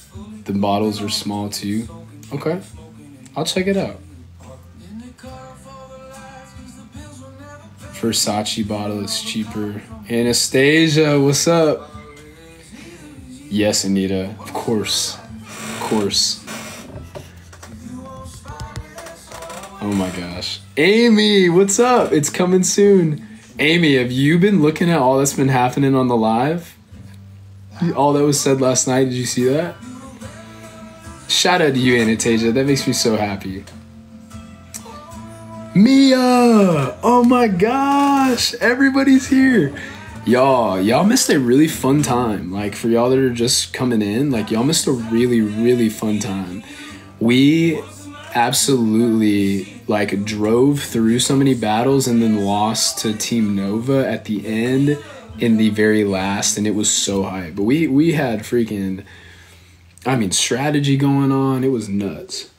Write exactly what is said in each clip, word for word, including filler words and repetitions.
The bottles are small too. Okay. I'll check it out. Versace bottle is cheaper. Anastasia, what's up? Yes, Anita. Of course. Of course. Oh my gosh. Amy, what's up? It's coming soon. Amy, have you been looking at all that's been happening on the live? All that was said last night, did you see that? Shout out to you, Anastasia. That makes me so happy. Mia! Oh my gosh! Everybody's here. Y'all, y'all missed a really fun time. Like, for y'all that are just coming in, like, y'all missed a really, really fun time. We absolutely, like, drove through so many battles and then lost to Team Nova at the end in the very last, and it was so hype. But we, we had freaking, I mean, strategy going on. It was nuts.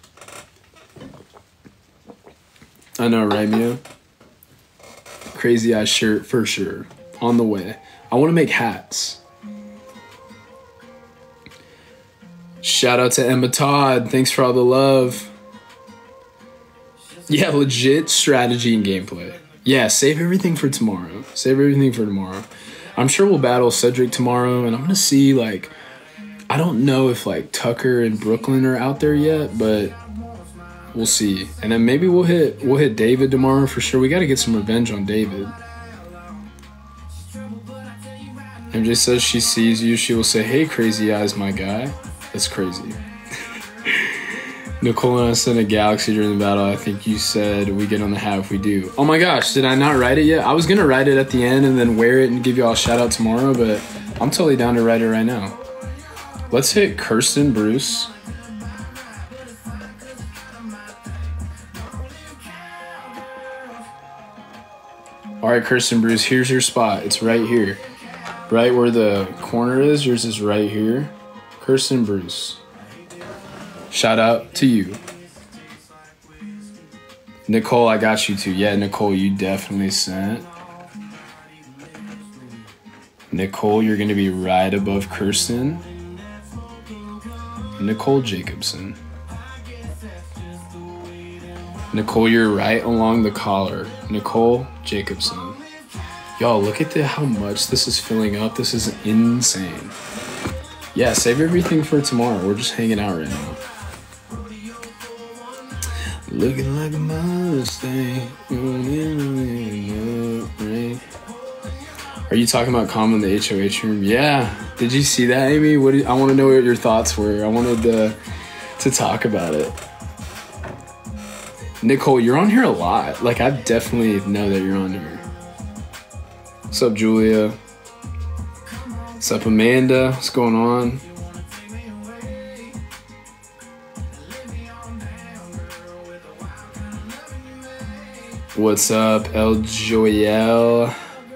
I know, right, Mia? Crazy Eye shirt for sure. On the way. I want to make hats. Shout out to Emma Todd. Thanks for all the love. Yeah, legit strategy and gameplay. Yeah, save everything for tomorrow. Save everything for tomorrow. I'm sure we'll battle Cedric tomorrow, and I'm going to see, like, I don't know if, like, Tucker and Brooklyn are out there yet, but we'll see. And then maybe we'll hit we'll hit David tomorrow for sure. We got to get some revenge on David. M J says she sees you. She will say, hey, Crazy Eyes, my guy. That's crazy. Nicole and I sent a galaxy during the battle. I think you said we get on the hat if we do. Oh my gosh, did I not write it yet? I was going to write it at the end and then wear it and give you all a shout out tomorrow, but I'm totally down to write it right now. Let's hit Kirsten Bruce. All right, Kirsten Bruce, here's your spot. It's right here. Right where the corner is. Yours is right here. Kirsten Bruce. Shout out to you. Nicole, I got you too. Yeah, Nicole, you definitely sent. Nicole, you're going to be right above Kirsten. Nicole Jacobson. Nicole, you're right along the collar. Nicole Jacobson. Y'all, look at the, how much this is filling up. This is insane. Yeah, save everything for tomorrow. We're just hanging out right now. Looking like a Mustang. Are you talking about Calm in the H O H room? Yeah. Did you see that, Amy? What did, I want to know what your thoughts were. I wanted to, to talk about it. Nicole, you're on here a lot. Like, I definitely know that you're on here. What's up, Julia? What's up, Amanda? What's going on? What's up, El Joyel?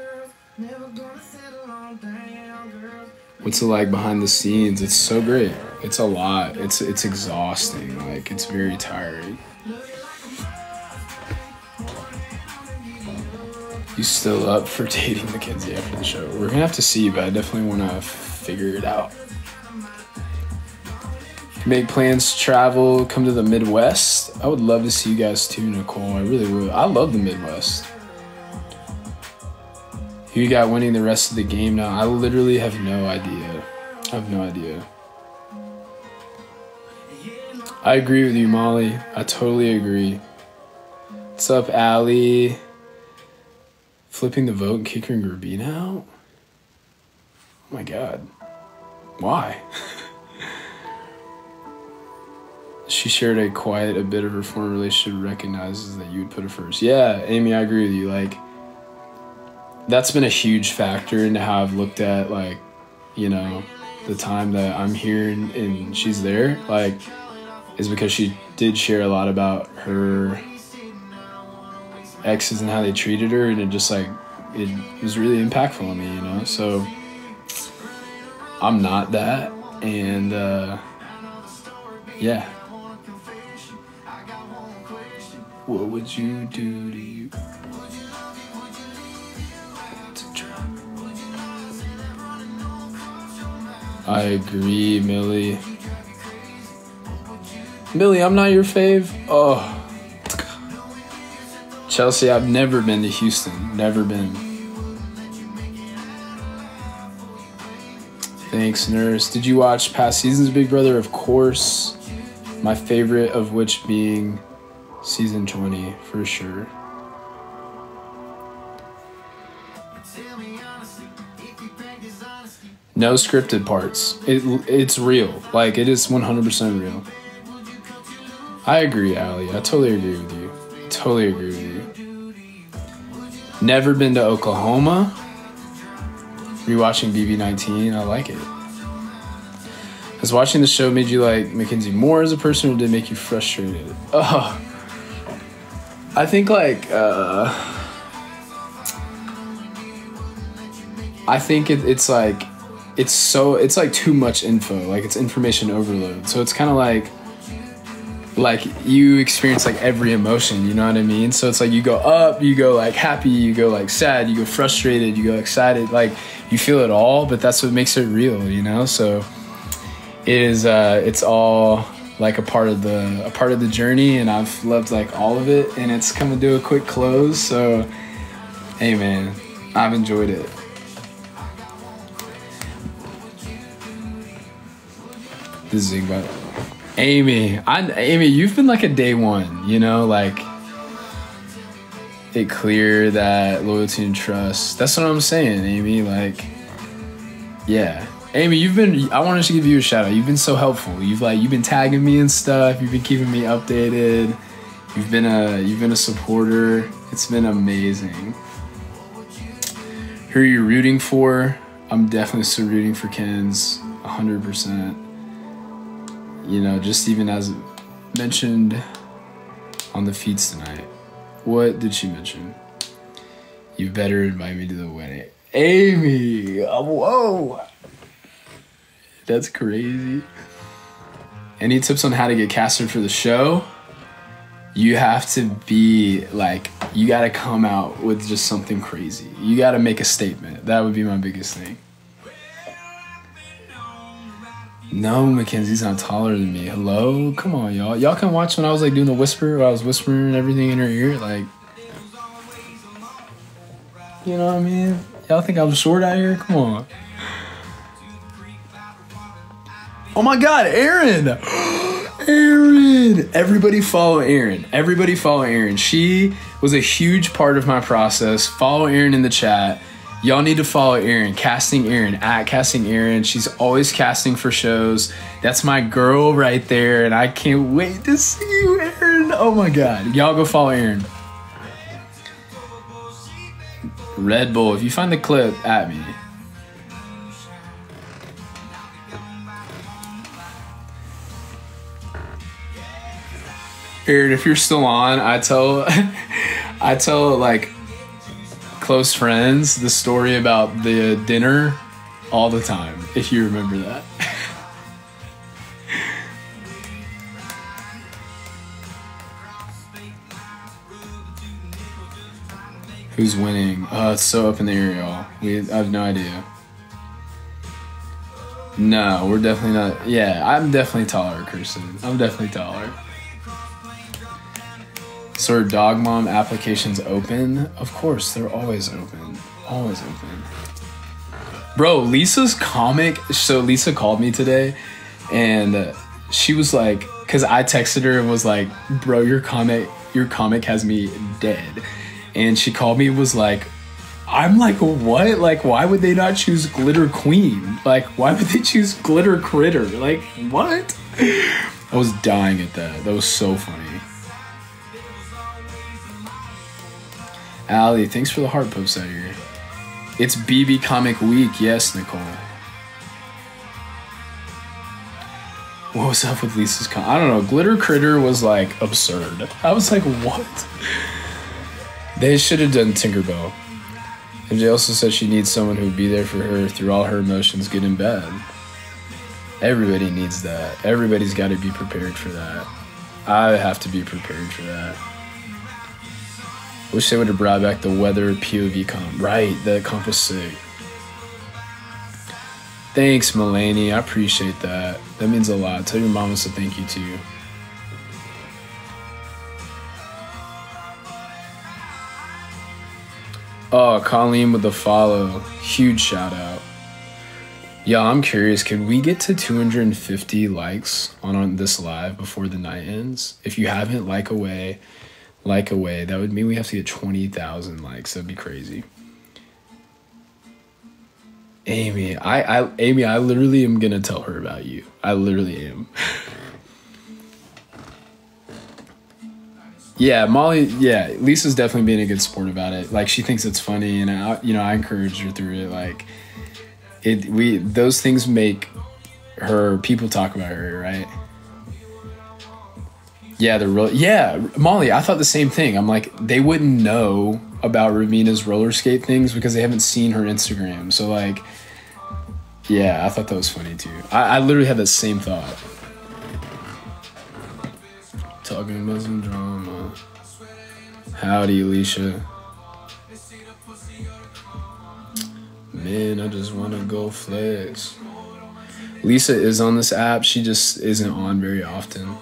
What's it like behind the scenes? It's so great. It's a lot. It's it's exhausting. Like, it's very tiring. You still up for dating Mackenzie after the show? We're gonna have to see, but I definitely want to figure it out. Make plans to travel, come to the Midwest. I would love to see you guys too, Nicole. I really would. I love the Midwest. Who you got winning the rest of the game now? I literally have no idea. I have no idea. I agree with you, Molly. I totally agree. What's up, Allie? Flipping the vote and kicking Rubina out? Oh my god. Why? She shared a quiet, a bit of her former relationship, recognizes that you would put her first. Yeah, Amy, I agree with you. Like, that's been a huge factor into how I've looked at, like, you know, the time that I'm here and, and she's there. Like, is because she did share a lot about her exes and how they treated her, and it just, like, it was really impactful on me, you know? So, I'm not that, and, uh, yeah. What would you do to you? I agree, Millie. Millie, I'm not your fave. Oh. Chelsea, I've never been to Houston. Never been. Thanks, Nurse. Did you watch past seasons of Big Brother? Of course. My favorite of which being season twenty, for sure. No scripted parts. It It's real. Like, it is one hundred percent real. I agree, Allie. I totally agree with you. I totally agree with you. Never been to Oklahoma. Rewatching B B nineteen. I like it. Has watching the show made you like Mackenzie more as a person, or did it make you frustrated? Oh, I think like uh, I think it, it's like it's so it's like too much info. Like, it's information overload. So it's kind of like like you experience like every emotion. You know what I mean? So it's like you go up, you go like happy, you go like sad, you go frustrated, you go excited. Like, you feel it all, but that's what makes it real. You know? So. It is uh it's all like a part of the a part of the journey, and I've loved like all of it, and it's coming to a quick close. So hey man, I've enjoyed it. This is about Amy. I Amy, you've been like a day one, you know, like it clear that loyalty and trust. That's what I'm saying, Amy. Like, yeah. Amy, you've been, I wanted to give you a shout out. You've been so helpful. You've like, you've been tagging me and stuff. You've been keeping me updated. You've been a, you've been a supporter. It's been amazing. Who are you rooting for? I'm definitely still rooting for Ken's one hundred percent. You know, just even as mentioned on the feeds tonight. What did she mention? You better invite me to the wedding. Amy, oh, whoa. That's crazy. Any tips on how to get casted for the show? You have to be like, you got to come out with just something crazy. You got to make a statement. That would be my biggest thing. No, Mackenzie's not taller than me. Hello? Come on, y'all. Y'all can watch when I was like doing the whisper, where I was whispering everything in her ear. Like, you know what I mean? Y'all think I'm short out here? Come on. Oh my God, Erin! Erin! Everybody follow Erin. Everybody follow Erin. She was a huge part of my process. Follow Erin in the chat. Y'all need to follow Erin. Casting Erin. At Casting Erin. She's always casting for shows. That's my girl right there. And I can't wait to see you, Erin. Oh my God. Y'all go follow Erin. Red Bull. If you find the clip, at me. Erin, if you're still on, I tell, I tell like close friends the story about the dinner all the time. If you remember that. Who's winning? Oh, it's so up in the air, y'all. We, I have no idea. No, we're definitely not. Yeah, I'm definitely taller, Kirsten. I'm definitely taller. So are Dog Mom applications open? Of course, they're always open. Always open. Bro, Lisa's comic. So Lisa called me today, and she was like, because I texted her and was like, bro, your comic, your comic has me dead. And she called me and was like, I'm like, what? Like, why would they not choose Glitter Queen? Like, why would they choose Glitter Critter? Like, what? I was dying at that. That was so funny. Allie, thanks for the heart post out here. It's B B Comic Week. Yes, Nicole. What was up with Lisa's com- I don't know. Glitter Critter was like absurd. I was like, what? They should have done Tinkerbell. M J also said she needs someone who would be there for her through all her emotions, good and bad. Everybody needs that. Everybody's got to be prepared for that. I have to be prepared for that. Wish they would have brought back the weather P O V comp. Right, the comp was sick. Thanks, Mulaney. I appreciate that. That means a lot. Tell your mama to thank you too. Oh, Colleen with the follow. Huge shout out. Yeah, I'm curious. Can we get to two hundred fifty likes on, on this live before the night ends? If you haven't, like away. Like away. That would mean we have to get twenty thousand likes. That'd be crazy. Amy, I, I, Amy, I literally am gonna tell her about you. I literally am. Yeah, Molly. Yeah, Lisa's definitely being a good sport about it. Like, she thinks it's funny, and I, you know, I encourage her through it. Like, it, we, those things make her. People talk about her, right? Yeah, they're real. Yeah, Molly. I thought the same thing. I'm like, they wouldn't know about Ramina's roller skate things because they haven't seen her Instagram. So like, yeah, I thought that was funny too. I, I literally had the same thought. Talking about some drama. Howdy, Alicia. Man, I just want to go flex. Lisa is on this app. She just isn't on very often.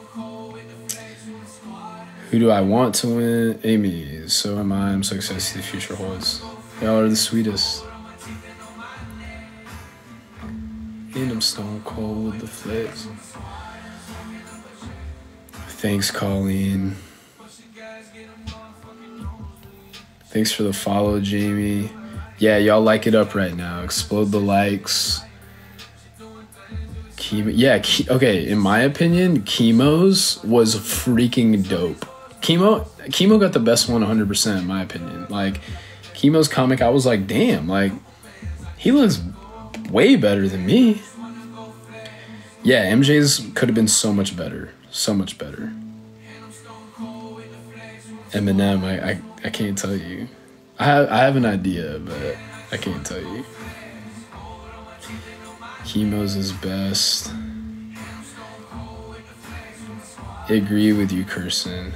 Who do I want to win? Amy. So am I. I'm so excited to see the future holds. Y'all are the sweetest. And I'm stone cold with the flex. Thanks, Colleen. Thanks for the follow, Jamie. Yeah, y'all like it up right now. Explode the likes. Chemo. Yeah, ke- okay, in my opinion, Chemo's was freaking dope. Chemo, Chemo got the best one one hundred percent in my opinion. Like, Chemo's comic, I was like, damn, like, he looks way better than me. Yeah, M J's could have been so much better. So much better. Eminem, I, I, I can't tell you. I have, I have an idea, but I can't tell you. Chemo's is best. I agree with you, Kirsten.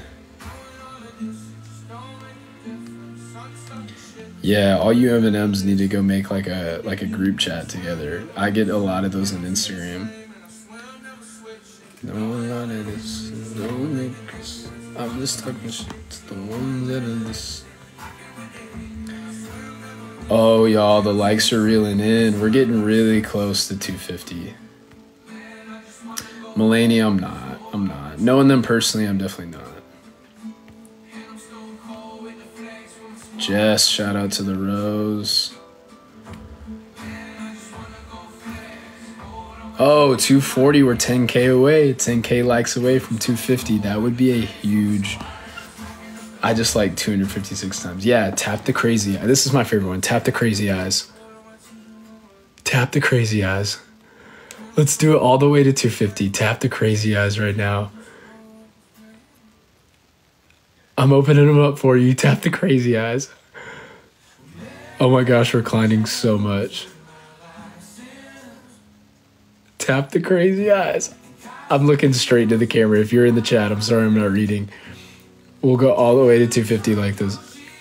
Yeah, all you M and M's need to go make like a like a group chat together. I get a lot of those on Instagram. No, a lot of this. No makers. I'm just talking shit to the ones that are this. Oh, y'all, the likes are reeling in. We're getting really close to two fifty. Mulaney, I'm not. I'm not. Knowing them personally, I'm definitely not. Jess, shout out to the Rose. Oh, two forty, we're ten K away. ten K likes away from two fifty. That would be a huge... I just like two hundred fifty-six times. Yeah, tap the crazy eye. This is my favorite one. Tap the crazy eyes. Tap the crazy eyes. Let's do it all the way to two fifty. Tap the crazy eyes right now. I'm opening them up for you. Tap the crazy eyes. Oh my gosh, reclining so much. Tap the crazy eyes. I'm looking straight to the camera. If you're in the chat, I'm sorry I'm not reading. We'll go all the way to two fifty like this.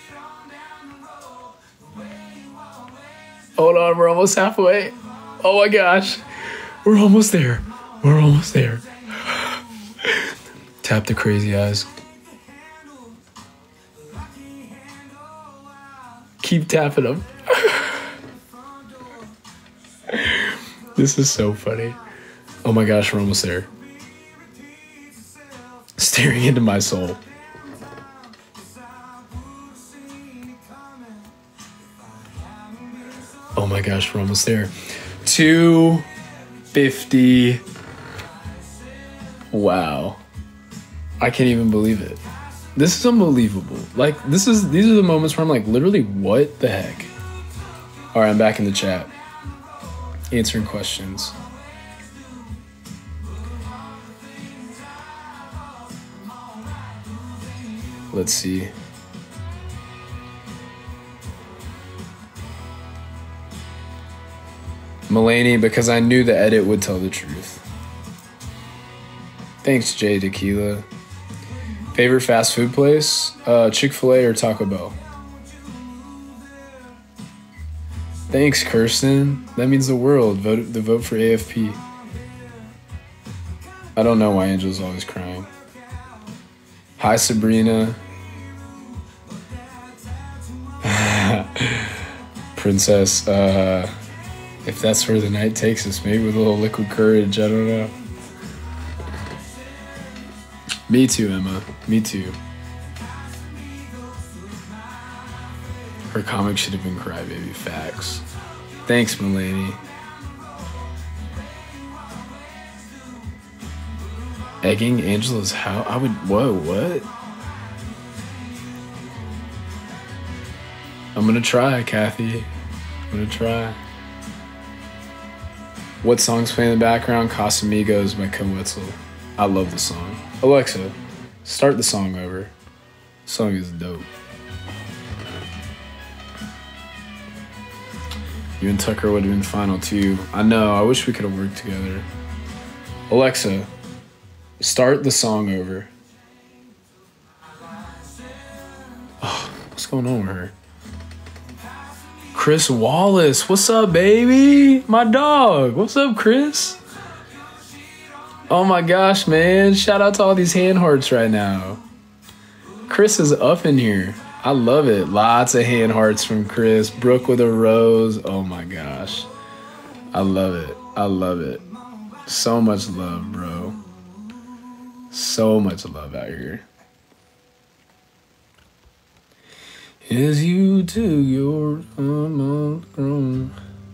Hold on, we're almost halfway. Oh my gosh. We're almost there. We're almost there. Tap the crazy eyes. Keep tapping them. This is so funny. Oh my gosh, we're almost there. Staring into my soul. Oh my gosh, we're almost there. two fifty. Wow. I can't even believe it. This is unbelievable. Like, this is these are the moments where I'm like, literally, what the heck? All right, I'm back in the chat. Answering questions. Let's see. Mulaney, because I knew the edit would tell the truth. Thanks, Jay Tequila. Favorite fast food place? Uh, Chick-fil-A or Taco Bell? Thanks, Kirsten. That means the world. Vote the vote for A F P. I don't know why Angel's always crying. Hi, Sabrina. Princess, uh, if that's where the night takes us, maybe with a little liquid courage, I don't know. Me too, Emma. Me too. Her comic should have been Crybaby. Facts. Thanks, Mulaney. Egging Angela's house? I would... Whoa, what? I'm gonna try, Kathy. I'm gonna try. What song's playing in the background? Casamigos by Coetzel. I love the song. Alexa, start the song over. The song is dope. You and Tucker would have been final too. I know, I wish we could have worked together. Alexa, start the song over. Oh, what's going on with her? Chris Wallace, what's up, baby? My dog, what's up, Chris? Oh my gosh, man. Shout out to all these hand hearts right now. Chris is up in here. I love it. Lots of hand hearts from Chris. Brooke with a rose. Oh my gosh. I love it. I love it. So much love, bro. So much love out here. As you do your grown.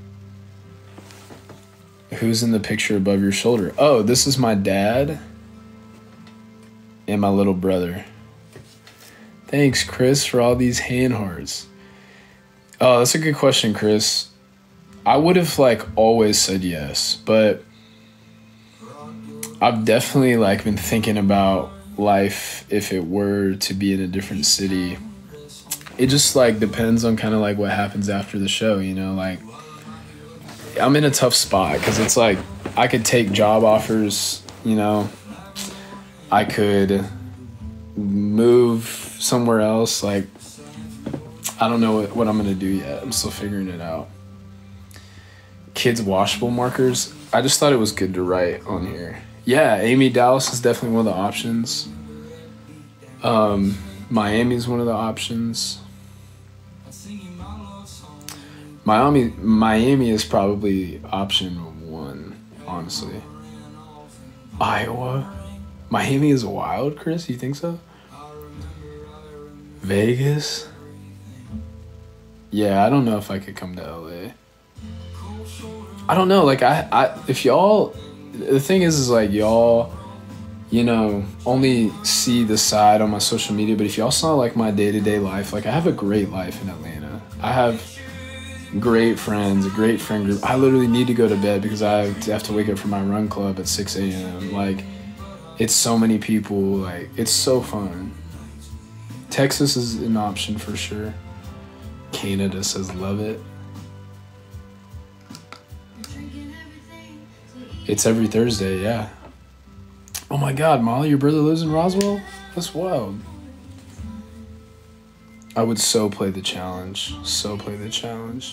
Who's in the picture above your shoulder? Oh, this is my dad and my little brother. Thanks, Chris, for all these hand hearts. Oh, that's a good question, Chris. I would have, like, always said yes, but I've definitely, like, been thinking about life if it were to be in a different city. It just, like, depends on kind of, like, what happens after the show, you know? Like, I'm in a tough spot because it's, like, I could take job offers, you know? I could move somewhere else. Like, I don't know what, what I'm gonna do yet. I'm still figuring it out. Kids washable markers. I just thought it was good to write on here. Yeah, Amy Dallas is definitely one of the options. Um, Miami's one of the options. Miami, Miami is probably option one, honestly. Iowa. Miami is wild, Chris. You think so? Vegas? Yeah, I don't know if I could come to L A. I don't know, like, I, I if y'all, the thing is, is like, y'all, you know, only see the side on my social media, but if y'all saw, like, my day-to-day life, like, I have a great life in Atlanta. I have great friends, a great friend group. I literally need to go to bed because I have to wake up for my run club at six a.m. Like, it's so many people, like, it's so fun. Texas is an option for sure. Canada says love it. It's every Thursday, yeah. Oh my God, Molly, your brother lives in Roswell? That's wild. I would so play the challenge. So play the challenge.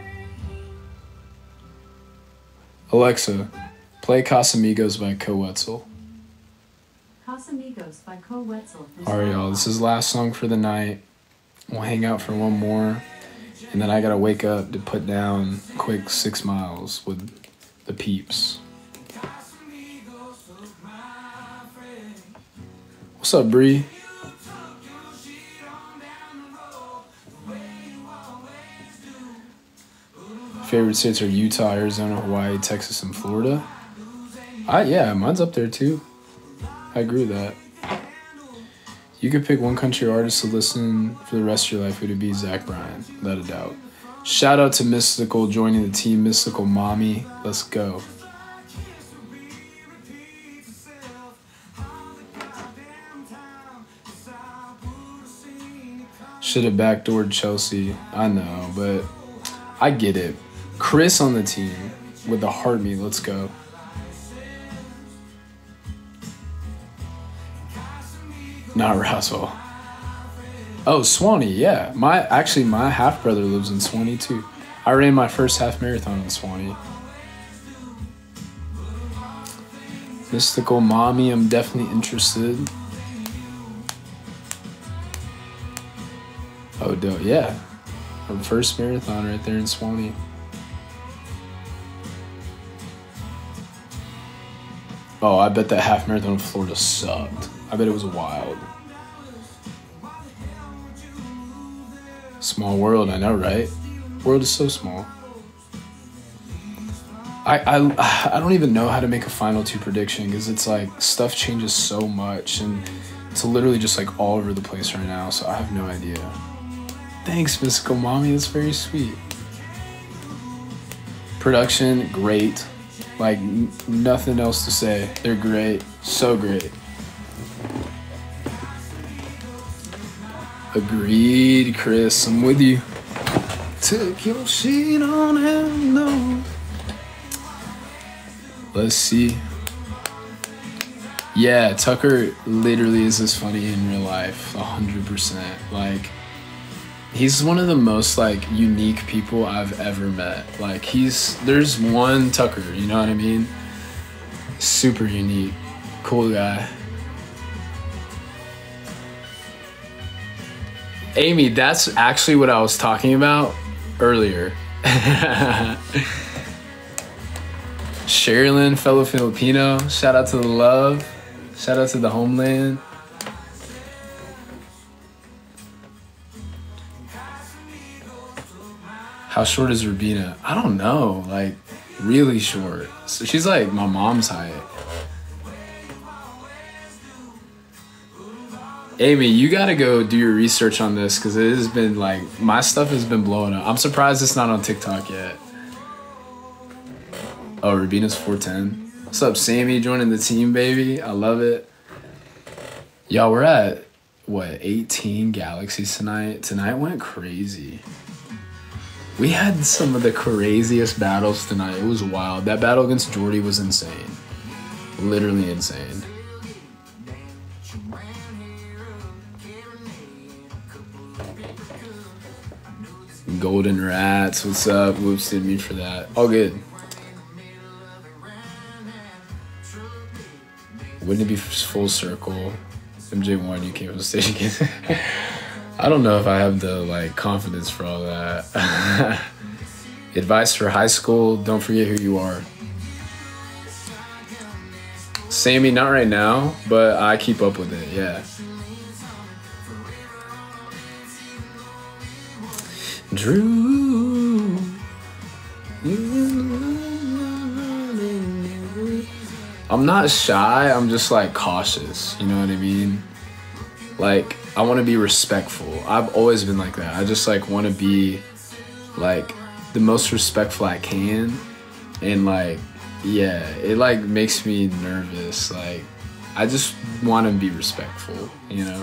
Alexa, play Casamigos by Coetzel. Casamigos by Coetzel. All right, y'all. This is last song for the night. We'll hang out for one more. And then I gotta wake up to put down a quick six miles with the peeps. What's up, Bree? Favorite states are Utah, Arizona, Hawaii, Texas, and Florida. I, yeah, mine's up there too. I agree with that. You could pick one country artist to listen for the rest of your life. Would it be Zach Bryan? Without a doubt. Shout out to Mystical joining the team. Mystical Mommy. Let's go. Should have backdoored Chelsea. I know, but I get it. Chris on the team with the heartbeat. Let's go. Not Roswell. Oh, Swanee, yeah. My actually my half brother lives in Swanee too. I ran my first half marathon in Swanee. Mystical Mommy, I'm definitely interested. Oh, dope. Yeah. Our first marathon right there in Swanee. Oh, I bet that half marathon in Florida sucked. I bet it was wild. Small world, I know, right? World is so small. I, I, I don't even know how to make a final two prediction because it's like stuff changes so much and it's literally just like all over the place right now, so I have no idea. Thanks, Mystical Mommy, that's very sweet. Production, great. Like, n- nothing else to say. They're great. So great. Agreed, Chris. I'm with you. Took your shit on him, no. Let's see. Yeah, Tucker literally is as funny in real life. one hundred percent. Like, he's one of the most, like, unique people I've ever met. Like, he's... There's one Tucker, you know what I mean? Super unique. Cool guy. Amy, that's actually what I was talking about earlier. Sherilyn, fellow Filipino. Shout out to the love. Shout out to the homeland. How short is Rubina? I don't know. Like, really short. So she's like my mom's height. Amy, you gotta go do your research on this because it has been like, my stuff has been blowing up. I'm surprised it's not on TikTok yet. Oh, Rubina's four ten. What's up, Sammy? Joining the team, baby. I love it. Y'all, we're at, what, eighteen galaxies tonight? Tonight went crazy. We had some of the craziest battles tonight. It was wild. That battle against Jordy was insane. Literally insane. Golden Rats, what's up? Whoops, didn't mean for that. All good. Wouldn't it be full circle? M J one, you came on stage again. I don't know if I have the like confidence for all that. Advice for high school, don't forget who you are. Sammy, not right now, but I keep up with it, yeah. Drew. I'm not shy, I'm just like cautious, you know what I mean? Like, I want to be respectful. I've always been like that. I just like want to be like the most respectful I can. And like, yeah, it like makes me nervous. Like, I just want to be respectful, you know?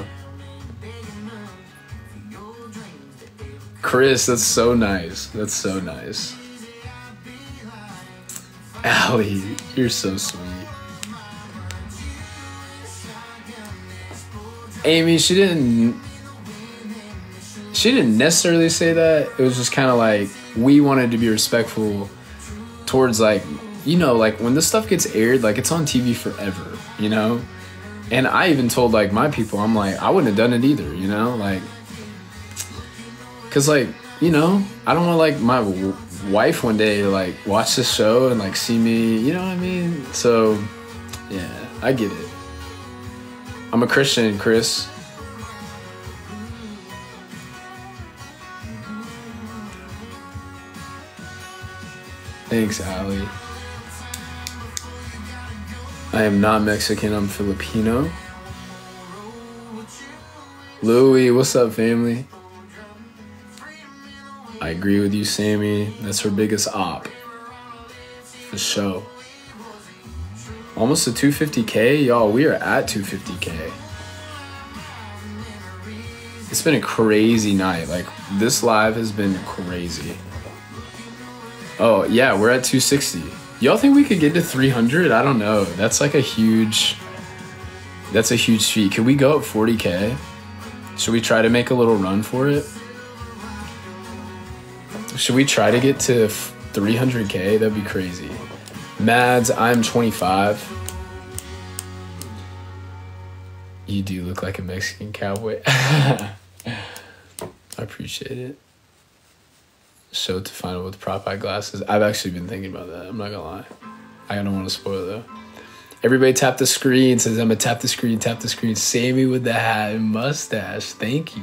Chris, that's so nice. That's so nice. Allie, you're so sweet. Amy, she didn't she didn't necessarily say that. It was just kind of like we wanted to be respectful towards like, you know, like when this stuff gets aired, like it's on T V forever, you know? And I even told like my people, I'm like, I wouldn't have done it either, you know? Like, cause like, you know, I don't want like my w- wife one day to like watch this show and like see me, you know what I mean? So yeah, I get it. I'm a Christian, Chris. Thanks, Allie. I am not Mexican, I'm Filipino. Louie, what's up, family? I agree with you, Sammy. That's her biggest op. For sure. Almost to two fifty K? Y'all, we are at two fifty K. It's been a crazy night. Like, this live has been crazy. Oh, yeah, we're at two sixty. Y'all think we could get to three hundred? I don't know. That's like a huge... That's a huge feat. Can we go up forty K? Should we try to make a little run for it? Should we try to get to three hundred K? That'd be crazy. Mads, I'm twenty-five. You do look like a Mexican cowboy. I appreciate it. Show to final with prop eye glasses. I've actually been thinking about that. I'm not gonna lie. I don't want to spoil it though. Everybody tap the screen. Says I'm gonna tap the screen, tap the screen. Sammy with the hat and mustache. Thank you.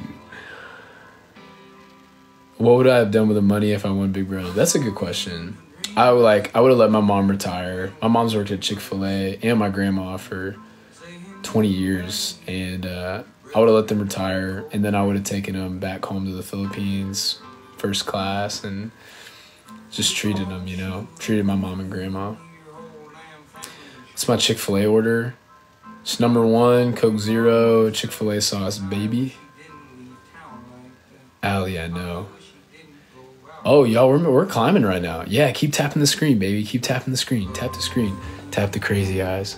What would I have done with the money if I won Big Brother? That's a good question. I would like I would have let my mom retire. My mom's worked at Chick-fil-A and my grandma for twenty years, and uh, I would have let them retire, and then I would have taken them back home to the Philippines, first class, and just treated them, you know, treated my mom and grandma. It's my Chick-fil-A order. It's number one, Coke Zero, Chick-fil-A sauce, baby. Allie, I know. Oh, y'all, we're, we're climbing right now. Yeah, keep tapping the screen, baby. Keep tapping the screen. Tap the screen. Tap the crazy eyes.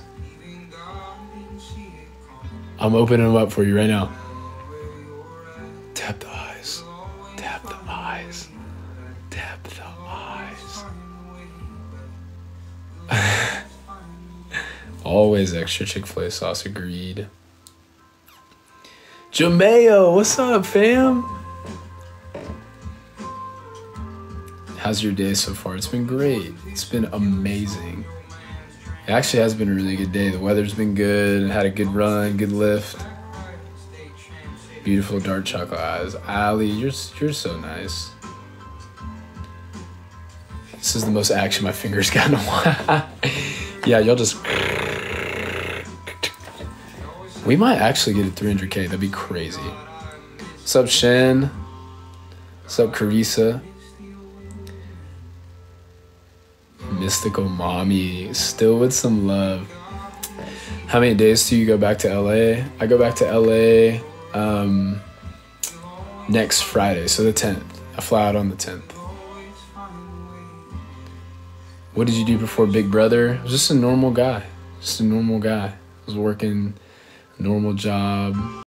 I'm opening them up for you right now. Tap the eyes. Tap the eyes. Tap the eyes. Always extra Chick-fil-A sauce, agreed. Jameo, what's up, fam? How's your day so far? It's been great. It's been amazing. It actually has been a really good day. The weather's been good. Had a good run, good lift. Beautiful dark chocolate eyes. Ali, you're, you're so nice. This is the most action my fingers got in a while. Yeah, y'all just... We might actually get to three hundred K. That'd be crazy. What's up, Shen? What's up, Carissa? Mystical mommy, still with some love. How many days do you go back to L A? I go back to L A um, next Friday, so the tenth. I fly out on the tenth. What did you do before Big Brother? I was just a normal guy. Just a normal guy. I was working a normal job.